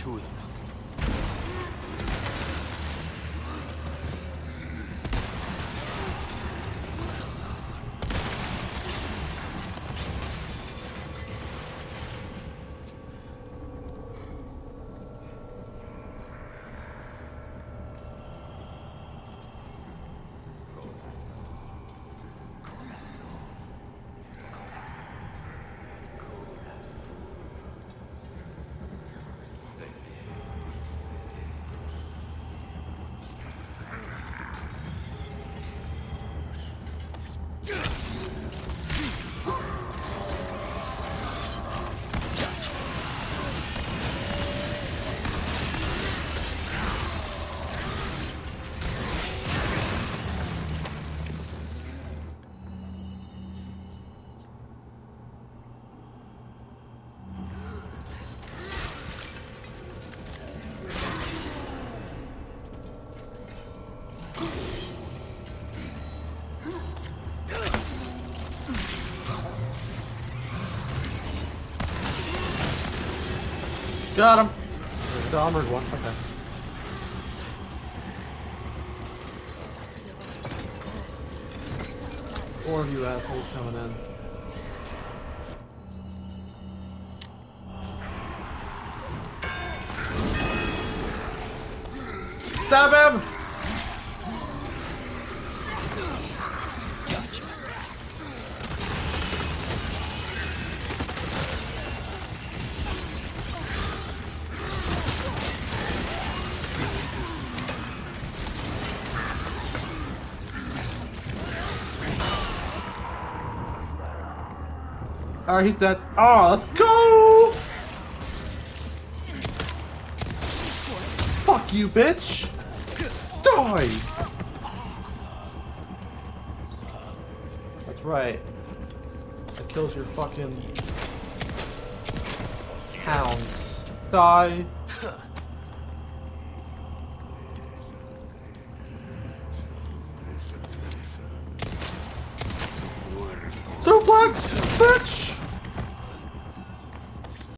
to them. Got him! The armored one, okay. Four of you assholes coming in. Stab him! Alright, he's dead. Oh, let's go! Fuck you, bitch! Die! That's right. That kills your fucking hounds. Die! Suplex, bitch!